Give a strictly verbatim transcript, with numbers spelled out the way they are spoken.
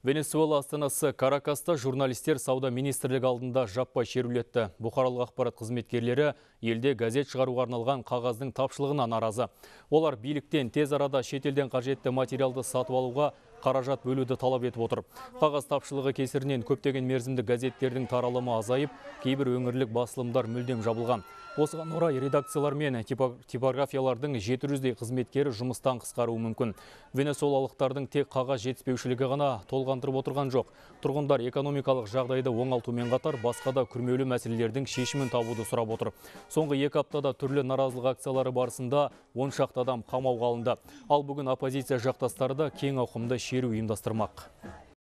Венесуэла астанасы Каракаста журналистер сауда министрлігі алдында жаппай шерулетті. Бұқаралық ақпарат қызметкерлері елде газет шығаруға арналған қағаздың тапшылығына наразы. Олар биліктен тез арада шетелден қажетті материалды сатып алуға қаражат бөлуді талап етіп отыр. Қағаз тапшылығы кесірінен көптеген мерзімді газеттердің таралымы азайып, кейбір өңірлік басылымдар мүлдем жабылған. Осыған орай редакциялар мен типографиялардың жеті жүздей қызметкері жұмыстан қысқаруы мүмкін. Венесуэлалықтардың тек қағаз жетіспеушілігі ғана толғандырып отырған жоқ. Тұрғындар экономикалық жағдайды оңалтумен қатар басқа да күрмеулі мәселелердің шешімін табуды сұрап отыр. Соңғы екі аптада түрлі наразылық акциялары барысында он шақты адам қамауға алынды. Ал бүгін оппозиция жақтастары да кең ауқымды шеру ұйымдастырмақ.